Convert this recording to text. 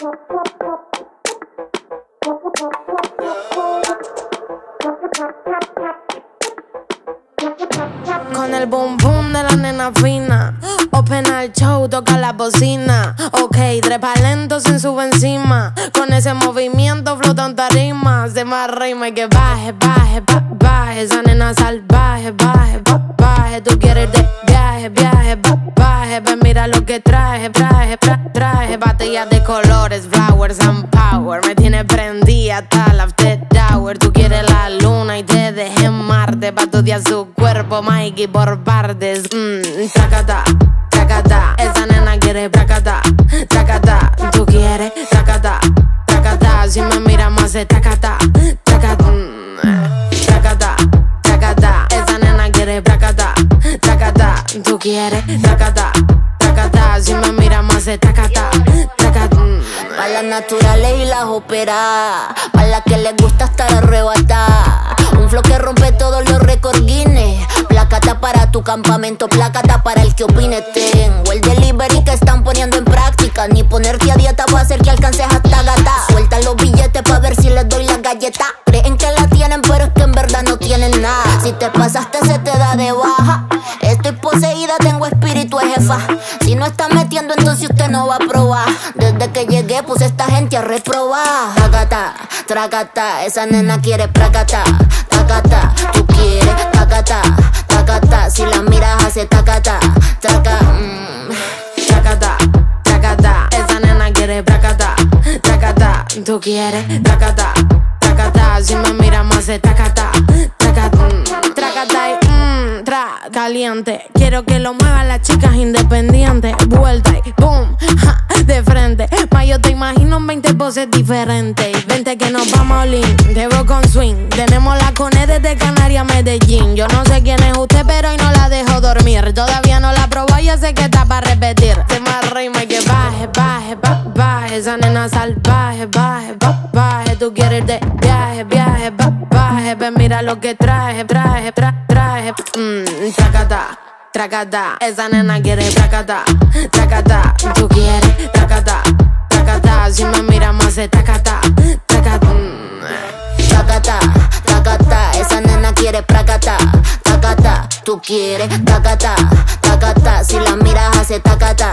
Con el boom boom de la nena fina, open al show, toca la bocina. Ok, trepa lento sin sube encima. Con ese movimiento flota en tarima. Se me arrima y que baje, baje, baje. Esa nena salvaje, baje, baje. Tú quieres de viaje, viaje, baje. Ven, mira lo que traje, traje, traje. Baterías de colores, flowers and power. Me tiene prendida hasta la after hour. Tú quieres la luna y te dejé en Marte. Pa' estudiar su cuerpo, Mikey, por partes. Tracata, tracata. Esa nena quiere tracata, tracata. Tú quieres tracata, tracata. Si me miras más se tracata, tracata. Tracata, tracata. Esa nena quiere tracata, tracata. Tú quieres tracata, tracata. Si me miras más se tracata, tracata. Pa' las naturales y las operadas, pa' las que les gusta estar arrebatada. Un flow que rompe todos los récords Guinness. Plácata para tu campamento, plácata para el que opine. Tengo el delivery que están poniendo en práctica. Ni ponerte a dieta va a hacer que alcances hasta gata. Suelta los billetes pa' ver si les doy la galleta. Creen que la tienen pero es que en verdad no tienen nada. Si te pasaste se te da de baja. Estoy poseída, tengo espíritu de jefa. Si no está metiendo entonces usted no va a probar. Desde que llegué puse a esta gente a reprobar. Tracata, tracata, esa nena quiere pracata, tacata. Tú quieres tacata, tacata. Si la miras hace tacata, traca. Tracata, tracata. Esa nena quiere pracata, tracata. Tú quieres tracata, tracata. Si me miras más se tracata, tracata. Tracata y caliente. Quiero que lo muevan las chicas independientes. Vuelta y boom, ja, de frente. Ma, yo te imagino en 20 poses diferentes. Vente que nos vamos a Olin, te veo con swing. Tenemos la cone desde Canarias a Medellín. Yo no sé quién es usted, pero hoy no la dejo dormir. Todavía no la probó, yo sé que está para repetir. Se me arrima y que baje, baje, baje. Esa nena salvaje, baje, baje. Tú quieres de viaje, viaje, baje. Ven, mira lo que traje, traje, traje. Tracata, tracata. Esa nena quiere tracata, tracata. Tú quieres tracata, tracata. Si me miras más se tracata, tracata. Tacata, tacata, esa nena quiere pracata, tacata. Tú quieres tacata, tacata. Si la miras hace tacata,